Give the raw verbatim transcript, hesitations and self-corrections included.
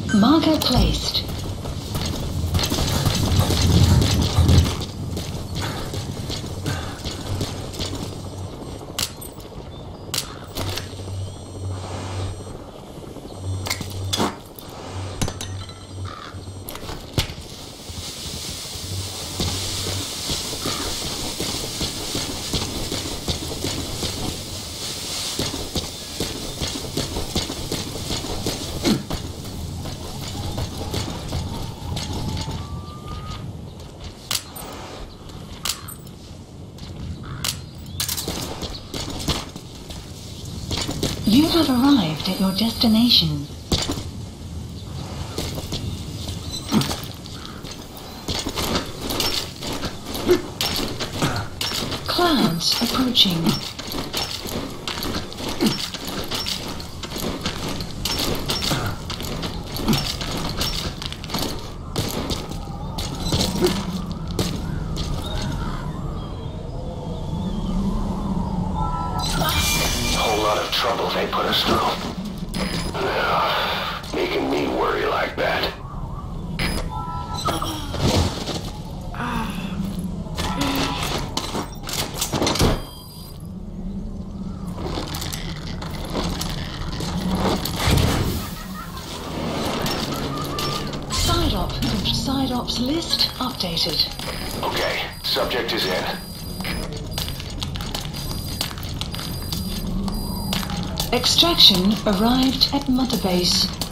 Marker placed. You have arrived at your destination. Clouds approaching. Trouble they put us through. Uh, making me worry like that. Side op. Side ops list updated. Okay, subject is in. Extraction arrived at Mother Base.